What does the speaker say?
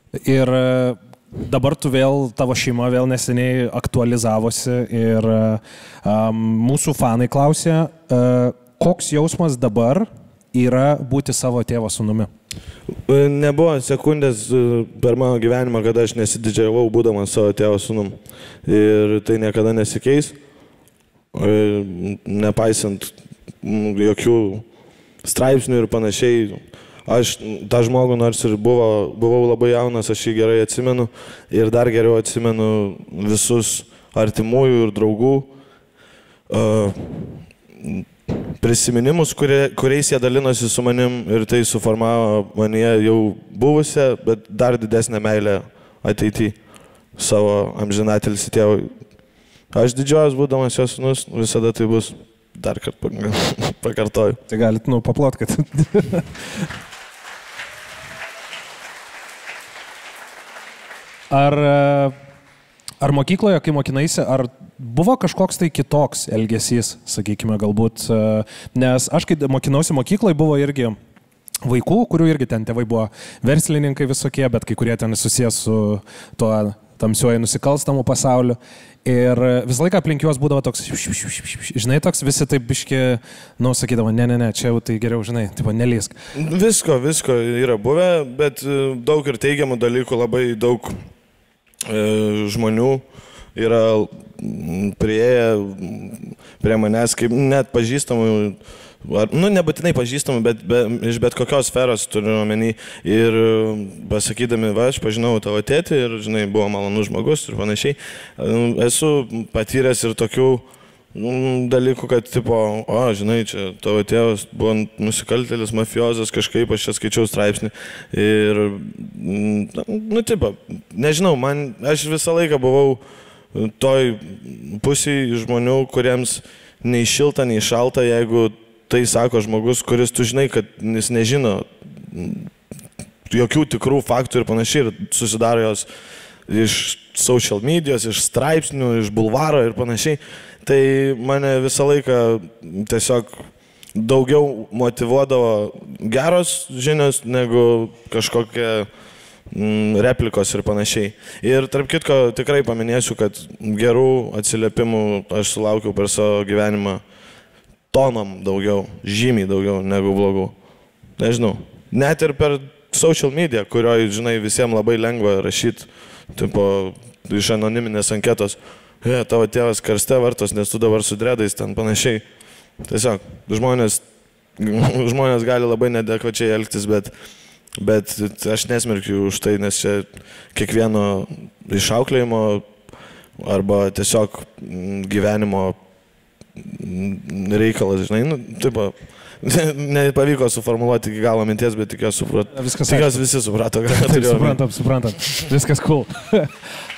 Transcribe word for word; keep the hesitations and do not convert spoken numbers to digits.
Ir dabar tu vėl, tavo šeima vėl neseniai aktualizavosi ir um, mūsų fanai klausė, uh, koks jausmas dabar yra būti savo tėvo sūnumi? Nebuvo sekundės per mano gyvenimą, kada aš nesididžiavau būdamas savo tėvo sūnum. Ir tai niekada nesikeis, nepaisant jokių straipsnių ir panašiai. Aš tą žmogų, nors ir buvo, buvau labai jaunas, aš jį gerai atsimenu ir dar geriau atsimenu visus artimųjų ir draugų uh, prisiminimus, kurie, kuriais jie dalinosi su manim ir tai suformavo manyje jau buvusią, bet dar didesnę meilę ateityje savo amžinatilsį tėvui. Aš didžiuojas būdamas jos sūnus, visada tai bus. Dar kartą pakartoju. Tai galit, nu, paplot, kad... Ar, ar mokykloje, kai mokinaisi, ar buvo kažkoks tai kitoks elgesys, sakykime, galbūt, nes aš, kai mokinausi mokykloje, buvo irgi vaikų, kurių irgi ten tėvai buvo verslininkai visokie, bet kai kurie ten susijęs su tuo tamsiuoju nusikalstamu pasauliu. Ir visą laiką aplink juos būdavo toks, žinai, toks visi taip biški, nu, sakydavo, ne, ne, ne, čia jau tai geriau, žinai, tipo, nelysk. Visko, visko yra buvę, bet daug ir teigiamų dalykų, labai daug e, žmonių yra prieėję prie manęs, kaip net pažįstamų, ar, nu, nebūtinai pažįstamų, bet be, iš bet kokios sferos turiu omeny ir pasakydami, va, aš pažinau tavo tėtį ir, žinai, buvo malonus žmogus ir panašiai. Esu patyręs ir tokių dalykų, kad, tipo, o, žinai, čia tavo tėvas buvo nusikaltėlis, mafiozas, kažkaip aš čia skaičiau straipsnį ir, nu, tipo, nežinau, man, aš visą laiką buvau toj pusėj žmonių, kuriems nei šilta, nei šalta, jeigu tai sako žmogus, kuris tu žinai, kad jis nežino jokių tikrų faktų ir panašiai ir susidaro jos iš social medijos, iš straipsnių, iš bulvaro ir panašiai. Tai mane visą laiką tiesiog daugiau motyvuodavo geros žinios negu kažkokie mm, replikos ir panašiai. Ir tarp kitko tikrai paminėsiu, kad gerų atsiliepimų aš sulaukiau per savo gyvenimą tonom daugiau, žymiai daugiau negu blogų. Nežinau, net ir per social media, kurioje, žinai, visiems labai lengva rašyti, tipo, iš anoniminės anketos, e, tavo tėvas karste vartos, nes tu dabar su dredais ten panašiai. Tiesiog, žmonės, žmonės gali labai neadekvačiai elgtis, bet, bet aš nesmerkiu už tai, nes čia kiekvieno išauklėjimo arba tiesiog gyvenimo reikalas, žinai, nu, taip, nepavyko suformuluoti iki galo minties, bet tikiuosi suprat... Viskas tikiuosi visi suprato. Taip, suprantam, suprantam. Viskas cool.